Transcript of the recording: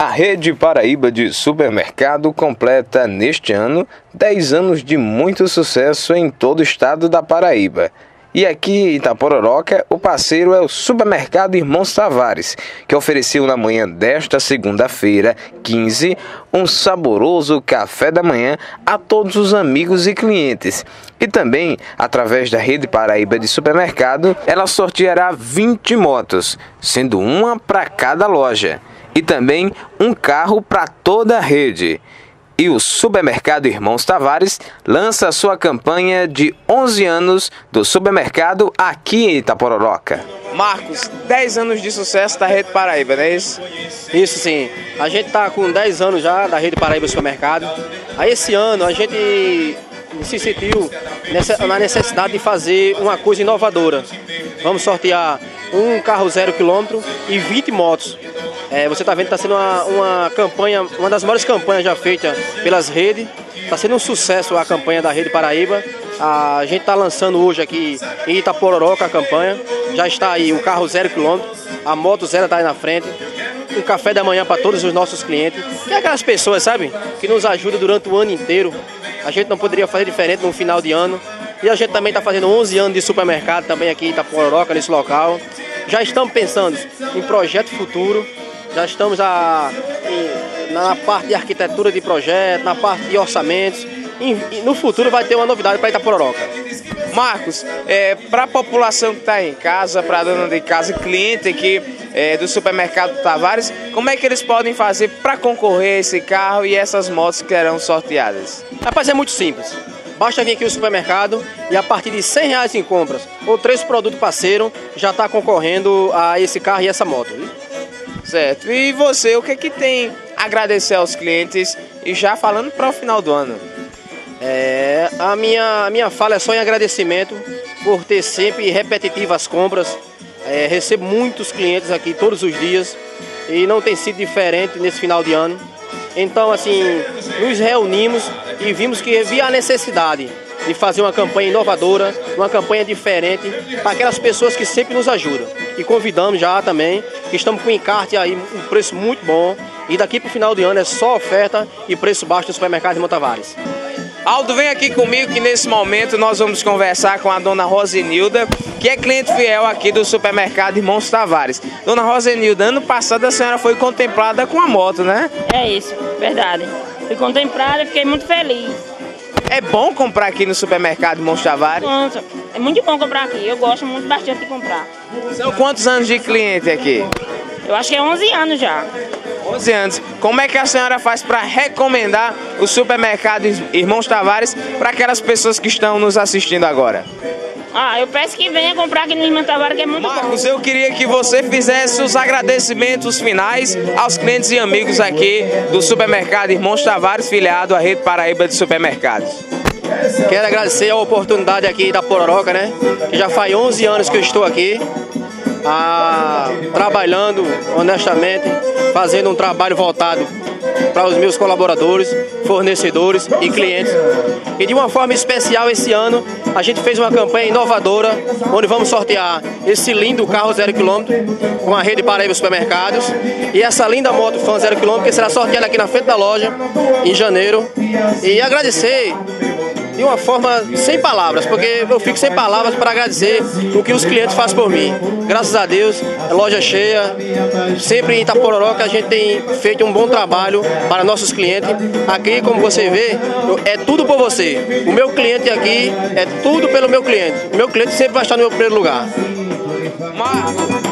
A Rede Paraíba de Supermercado completa neste ano 10 anos de muito sucesso em todo o estado da Paraíba. E aqui em Itapororoca, o parceiro é o Supermercado Irmãos Tavares, que ofereceu na manhã desta segunda-feira, 15, um saboroso café da manhã a todos os amigos e clientes. E também, através da Rede Paraíba de Supermercado, ela sorteará 20 motos, sendo uma para cada loja. E também um carro para toda a rede. E o Supermercado Irmãos Tavares lança a sua campanha de 11 anos do supermercado aqui em Itapororoca. Marcos, 10 anos de sucesso da Rede Paraíba, não é isso? Isso sim, a gente está com 10 anos já da Rede Paraíba Supermercado. Aí esse ano a gente se sentiu na necessidade de fazer uma coisa inovadora. Vamos sortear um carro 0 km e 20 motos. Você está vendo que está sendo uma campanha, uma das maiores campanhas já feitas pelas redes. Está sendo um sucesso a campanha da Rede Paraíba. A gente está lançando hoje aqui em Itapororoca a campanha. Já está aí o carro 0 km, a moto 0 está aí na frente. Um café da manhã para todos os nossos clientes. Que é aquelas pessoas, sabe, que nos ajudam durante o ano inteiro. A gente não poderia fazer diferente no final de ano. E a gente também está fazendo 11 anos de supermercado também aqui em Itapororoca, nesse local. Já estamos pensando em projeto futuro. Já estamos na parte de arquitetura de projeto, na parte de orçamentos. E no futuro vai ter uma novidade para Itapororoca. Marcos, para a população que está em casa, para a dona de casa, cliente aqui do Supermercado Tavares, como é que eles podem fazer para concorrer a esse carro e essas motos que serão sorteadas? Rapaz, é muito simples. Basta vir aqui no supermercado e a partir de R$100 em compras ou 3 produtos parceiros já está concorrendo a esse carro e essa moto. Viu? Certo. E você, o que é que tem a agradecer aos clientes e já falando para o final do ano? A minha fala é só em agradecimento por ter sempre repetitivas compras. Recebo muitos clientes aqui todos os dias e não tem sido diferente nesse final de ano. Então, assim, nos reunimos e vimos que havia a necessidade de fazer uma campanha inovadora, uma campanha diferente para aquelas pessoas que sempre nos ajudam. E convidamos já também, que estamos com encarte aí, um preço muito bom. E daqui para o final de ano é só oferta e preço baixo do Supermercado Irmãos Tavares. Aldo, vem aqui comigo que nesse momento nós vamos conversar com a dona Rosenilda, que é cliente fiel aqui do Supermercado Irmãos Tavares. Dona Rosenilda, ano passado a senhora foi contemplada com a moto, né? É isso, verdade. Fui contemplada e fiquei muito feliz. É bom comprar aqui no Supermercado Irmãos Tavares? Nossa, é muito bom comprar aqui. Eu gosto muito bastante de comprar. São quantos anos de cliente aqui? Eu acho que é 11 anos já. 11 anos. Como é que a senhora faz para recomendar o Supermercado Irmãos Tavares para aquelas pessoas que estão nos assistindo agora? Eu peço que venha comprar aqui no Irmãos Tavares, que é muito bom. Marcos, eu queria que você fizesse os agradecimentos finais aos clientes e amigos aqui do Supermercado Irmãos Tavares, filiado à Rede Paraíba de Supermercados. Quero agradecer a oportunidade aqui da Pororoca, né? Que já faz 11 anos que eu estou aqui, trabalhando honestamente, fazendo um trabalho voltado para os meus colaboradores, fornecedores e clientes. E de uma forma especial esse ano, a gente fez uma campanha inovadora, onde vamos sortear esse lindo carro 0 km com a Rede Paraíba Supermercados e essa linda moto Fan 0 km que será sorteada aqui na frente da loja em janeiro. E agradecer de uma forma sem palavras, porque eu fico sem palavras para agradecer o que os clientes fazem por mim. Graças a Deus, loja cheia, sempre em Itapororoca a gente tem feito um bom trabalho para nossos clientes. Aqui, como você vê, é tudo por você. O meu cliente aqui é tudo pelo meu cliente. O meu cliente sempre vai estar no meu primeiro lugar.